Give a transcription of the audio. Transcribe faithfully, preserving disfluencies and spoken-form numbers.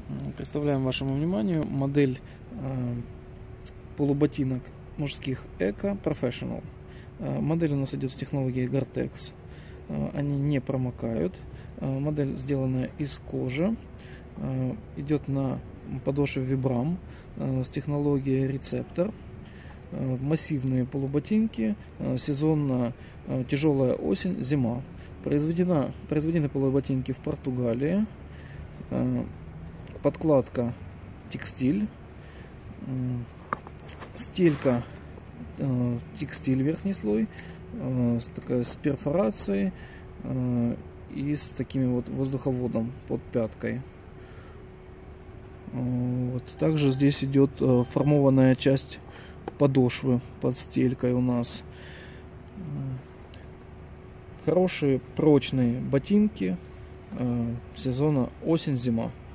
Представляем вашему вниманию модель э, полуботинок мужских Эко Professional. Э, модель у нас идет с технологией Gore-Tex. Э, они не промокают. Э, модель сделана из кожи. Э, идет на подошве Vibram э, с технологией рецептор. Э, массивные полуботинки. Э, сезонно э, тяжелая осень, зима. Произведена, произведены полуботинки в Португалии. Э, Подкладка текстиль, стелька э, текстиль верхний слой, э, с, такая, с перфорацией э, и с такими вот воздуховодом под пяткой. Э, вот. Также здесь идет э, формованная часть подошвы под стелькой у нас. Хорошие прочные ботинки э, сезона осень-зима.